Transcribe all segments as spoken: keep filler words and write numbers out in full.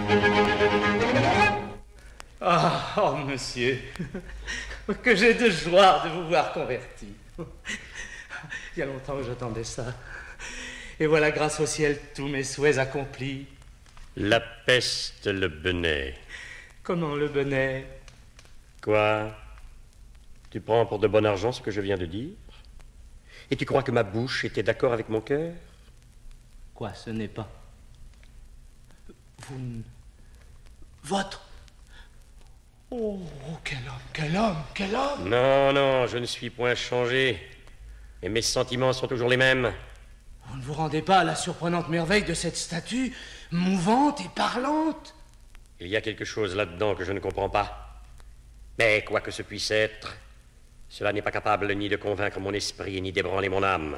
Ah, oh, monsieur, que j'ai de joie de vous voir converti. Il y a longtemps que j'attendais ça. Et voilà, grâce au ciel, tous mes souhaits accomplis. La peste le benait. Comment le benait? Quoi? Tu prends pour de bon argent ce que je viens de dire? Et tu crois que ma bouche était d'accord avec mon cœur? Quoi, ce n'est pas? Vous ne... Votre... Oh, quel homme, quel homme, quel homme! Non, non, je ne suis point changé. Et mes sentiments sont toujours les mêmes. Vous ne vous rendez pas à la surprenante merveille de cette statue, mouvante et parlante? Il y a quelque chose là-dedans que je ne comprends pas. Mais quoi que ce puisse être, cela n'est pas capable ni de convaincre mon esprit, ni d'ébranler mon âme.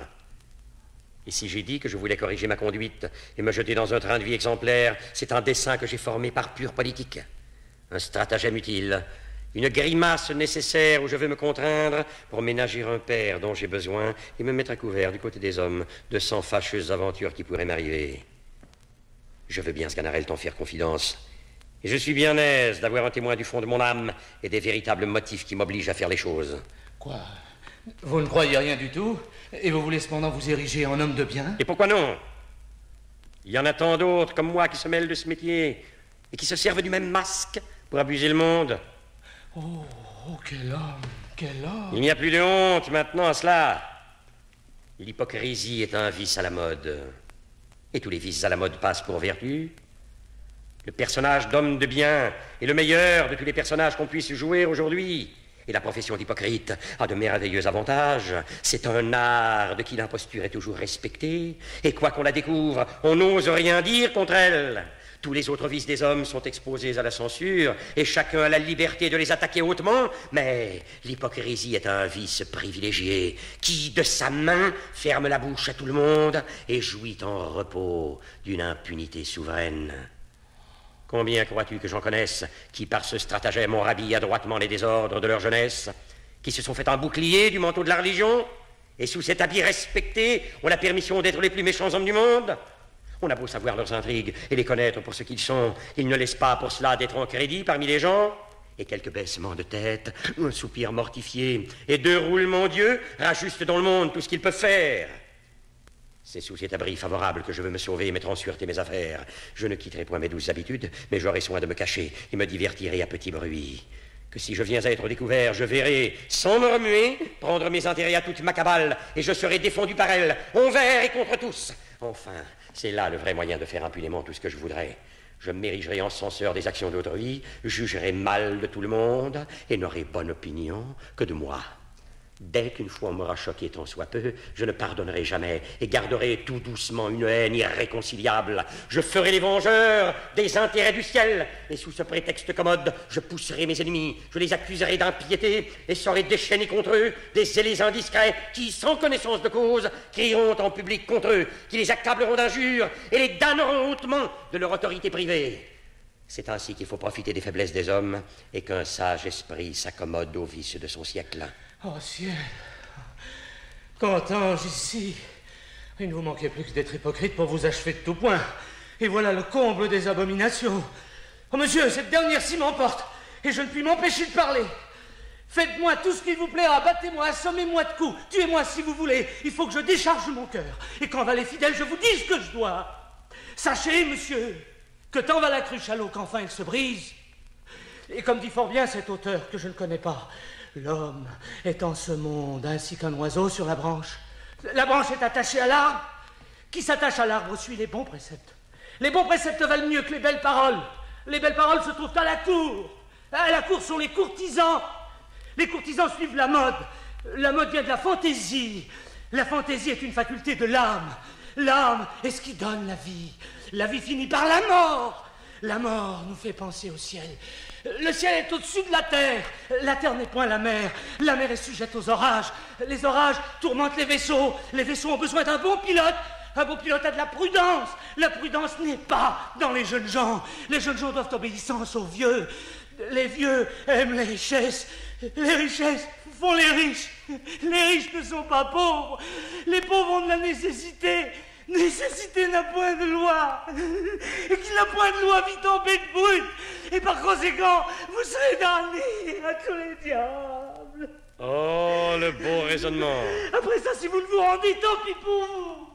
Et si j'ai dit que je voulais corriger ma conduite et me jeter dans un train de vie exemplaire, c'est un dessein que j'ai formé par pure politique. Un stratagème utile, une grimace nécessaire où je veux me contraindre pour ménager un père dont j'ai besoin et me mettre à couvert du côté des hommes de cent fâcheuses aventures qui pourraient m'arriver. Je veux bien, Sganarelle, t'en faire confidence. Et je suis bien aise d'avoir un témoin du fond de mon âme et des véritables motifs qui m'obligent à faire les choses. Quoi? Vous ne croyez rien du tout? Et vous voulez cependant vous ériger en homme de bien? Et pourquoi non? Il y en a tant d'autres comme moi qui se mêlent de ce métier et qui se servent du même masque pour abuser le monde. Oh, oh, quel homme, quel homme! Il n'y a plus de honte maintenant à cela. L'hypocrisie est un vice à la mode. Et tous les vices à la mode passent pour vertu. Le personnage d'homme de bien est le meilleur de tous les personnages qu'on puisse jouer aujourd'hui. Et la profession d'hypocrite a de merveilleux avantages. C'est un art de qui l'imposture est toujours respectée. Et quoi qu'on la découvre, on n'ose rien dire contre elle. Tous les autres vices des hommes sont exposés à la censure, et chacun a la liberté de les attaquer hautement, mais l'hypocrisie est un vice privilégié, qui, de sa main, ferme la bouche à tout le monde, et jouit en repos d'une impunité souveraine. Combien crois-tu que j'en connaisse, qui par ce stratagème ont rhabillé adroitement les désordres de leur jeunesse, qui se sont fait un bouclier du manteau de la religion, et sous cet habit respecté, ont la permission d'être les plus méchants hommes du monde? On a beau savoir leurs intrigues et les connaître pour ce qu'ils sont, ils ne laissent pas pour cela d'être en crédit parmi les gens. Et quelques baissements de tête, un soupir mortifié, et deux roulements d'yeux rajustent dans le monde tout ce qu'ils peuvent faire. C'est sous cet abri favorable que je veux me sauver et mettre en sûreté mes affaires. Je ne quitterai point mes douces habitudes, mais j'aurai soin de me cacher et me divertirai à petit bruit. Que si je viens à être découvert, je verrai, sans me remuer, prendre mes intérêts à toute ma cabale, et je serai défendu par elle, envers et contre tous. Enfin, c'est là le vrai moyen de faire impunément tout ce que je voudrais. Je m'érigerai en censeur des actions d'autrui, jugerai mal de tout le monde, et n'aurai bonne opinion que de moi. Dès qu'une fois on m'aura choqué tant soit peu, je ne pardonnerai jamais et garderai tout doucement une haine irréconciliable. Je ferai les vengeurs des intérêts du ciel, et sous ce prétexte commode, je pousserai mes ennemis, je les accuserai d'impiété et saurai déchaîner contre eux des zélés indiscrets qui, sans connaissance de cause, crieront en public contre eux, qui les accableront d'injures et les damneront hautement de leur autorité privée. C'est ainsi qu'il faut profiter des faiblesses des hommes et qu'un sage esprit s'accommode aux vices de son siècle. Oh ciel, qu'entends-je ici? Il ne vous manquait plus que d'être hypocrite pour vous achever de tout point. Et voilà le comble des abominations. Oh monsieur, cette dernière-ci m'emporte, et je ne puis m'empêcher de parler. Faites-moi tout ce qu'il vous plaira, battez-moi, assommez-moi de coups, tuez-moi si vous voulez. Il faut que je décharge mon cœur, et quand va les fidèles, je vous dis ce que je dois. Sachez, monsieur, que tant va la cruche à l'eau qu'enfin elle se brise. Et comme dit fort bien cet auteur que je ne connais pas, l'homme est en ce monde ainsi qu'un oiseau sur la branche. La branche est attachée à l'arbre. Qui s'attache à l'arbre suit les bons préceptes. Les bons préceptes valent mieux que les belles paroles. Les belles paroles se trouvent à la cour. À la cour sont les courtisans. Les courtisans suivent la mode. La mode vient de la fantaisie. La fantaisie est une faculté de l'âme. L'âme est ce qui donne la vie. La vie finit par la mort. La mort nous fait penser au ciel. Le ciel est au-dessus de la terre. La terre n'est point la mer. La mer est sujette aux orages. Les orages tourmentent les vaisseaux. Les vaisseaux ont besoin d'un bon pilote. Un bon pilote a de la prudence. La prudence n'est pas dans les jeunes gens. Les jeunes gens doivent obéissance aux vieux. Les vieux aiment les richesses. Les richesses font les riches. Les riches ne sont pas pauvres. Les pauvres ont de la nécessité. nécessité n'a point de loi, et qu'il n'a point de loi vit en bête brute, et par conséquent, vous serez damnés à tous les diables. Oh, le beau raisonnement. Après ça, si vous ne vous rendez, tant pis pour vous.